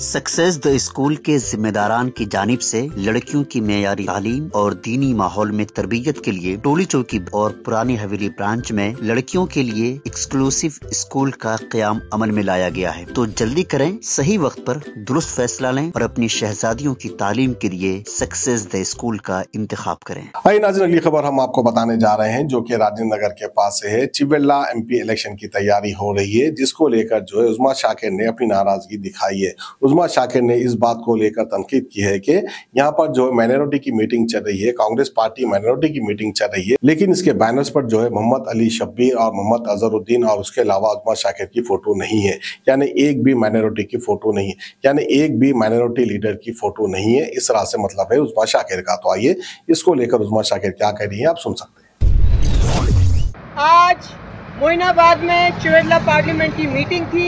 Success the school के जिम्मेदारान की जानिब से लड़कियों की मेयारी तालीम और दीनी माहौल में तरबियत के लिए टोली चौकी और पुरानी हवेली ब्रांच में लड़कियों के लिए एक्सक्लूसिव स्कूल का क़याम अमल में लाया गया है। तो जल्दी करें, सही वक्त पर दुरुस्त फैसला लें और अपनी शहजादियों की तालीम के लिए सक्सेस द स्कूल का इंतखाब करें। आइए नाज़रीन, अगली खबर हम आपको बताने जा रहे हैं जो कि राजेंद्र नगर के पास से है। चिवेल्ला MP इलेक्शन की तैयारी हो रही है, जिसको लेकर जो है उज़्मा शाकिर ने अपनी नाराजगी दिखाई है। उज़्मा शाकिर ने इस बात को लेकर तनकीद की है कि यहाँ पर जो माइनॉरिटी की मीटिंग चल रही है, कांग्रेस पार्टी माइनॉरिटी की मीटिंग चल रही है, लेकिन इसके बैनर्स पर जो है मोहम्मद अली शब्बीर और मोहम्मद अजहरुद्दीन और उसके अलावा उज़्मा शाकिर की फोटो नहीं है। यानी एक भी माइनॉरिटी की फोटो नहीं है, यानी एक भी माइनॉरिटी लीडर की फोटो नहीं है। इस तरह से मतलब है उज़्मा शाकिर का। तो आइए इसको लेकर उज़्मा शाकिर क्या कह रही है, आप सुन सकते हैं। आज मोइनाबाद में चिवेल्ला पार्लियामेंट की मीटिंग थी।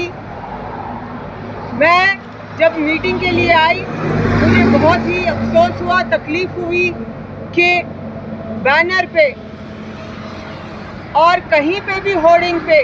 मैं जब मीटिंग के लिए आई, मुझे बहुत ही अफसोस हुआ, तकलीफ हुई कि बैनर पे और कहीं पे भी होर्डिंग पे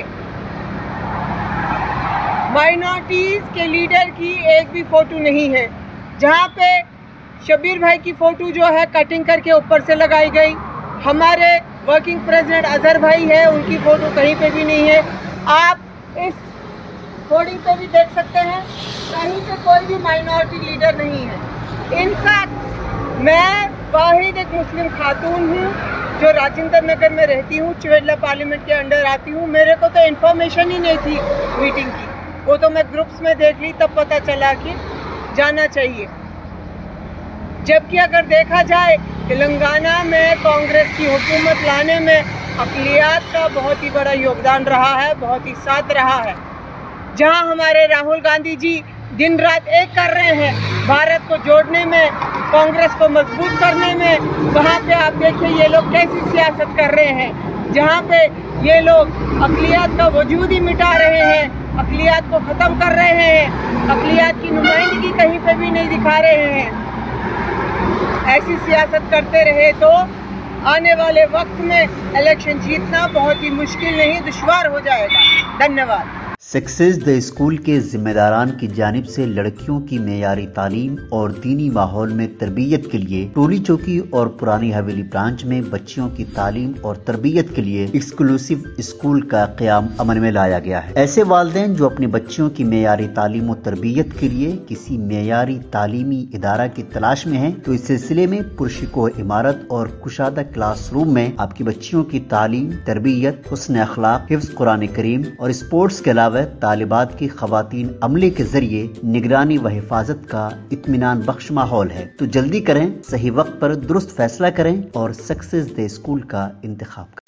माइनॉरिटीज़ के लीडर की एक भी फ़ोटो नहीं है। जहाँ पे शब्बीर भाई की फ़ोटो जो है कटिंग करके ऊपर से लगाई गई, हमारे वर्किंग प्रेसिडेंट अजहर भाई है, उनकी फ़ोटो कहीं पे भी नहीं है। आप इस होर्डिंग पे भी देख सकते हैं, कहीं पे कोई भी माइनॉरिटी लीडर नहीं है। इनफैक्ट मैं वाहिद एक मुस्लिम खातून हूँ जो राजेंद्र नगर में रहती हूँ, चिवेल्ला पार्लियामेंट के अंडर आती हूँ। मेरे को तो इन्फॉर्मेशन ही नहीं थी मीटिंग की, वो तो मैं ग्रुप्स में देख ली, तब पता चला कि जाना चाहिए। जबकि अगर देखा जाए तेलंगाना में कांग्रेस की हुकूमत लाने में अक़लियत का बहुत ही बड़ा योगदान रहा है, बहुत ही साथ रहा है। जहां हमारे राहुल गांधी जी दिन रात एक कर रहे हैं भारत को जोड़ने में, कांग्रेस को मजबूत करने में, वहां पे आप देखिए ये लोग कैसी सियासत कर रहे हैं। जहां पे ये लोग अक़लियत का वजूद ही मिटा रहे हैं, अक़लियत को ख़त्म कर रहे हैं, अक़लियत की नुमाइंदगी कहीं पे भी नहीं दिखा रहे हैं। ऐसी सियासत करते रहे तो आने वाले वक्त में इलेक्शन जीतना बहुत ही मुश्किल नहीं, दुश्वार हो जाएगा। धन्यवाद। सक्सेस द स्कूल के जिम्मेदारान की जानिब से लड़कियों की मेयारी तालीम और दीनी माहौल में तरबियत के लिए टोली चौकी और पुरानी हवेली ब्रांच में बच्चियों की तालीम और तरबियत के लिए एक्सक्लूसिव स्कूल का क़याम अमल में लाया गया है। ऐसे वालिदैन जो अपने बच्चियों की मेयारी तालीम और तरबियत के लिए किसी मेयारी तालीमी इदारा की तलाश में है, तो इस सिलसिले में पुरशिकोह इमारत और कुशादा क्लासरूम में आपकी बच्चियों की तालीम, तरबियत, हुस्न अखलाक, हिफ्ज़ कुरान करीम और स्पोर्ट्स के अलावा तालिबात की खवातीन अमले के जरिए निगरानी व हिफाजत का इत्मीनान बख्श माहौल है। तो जल्दी करें, सही वक्त पर दुरुस्त फैसला करें और सक्सेस द स्कूल का इंतखाब करें।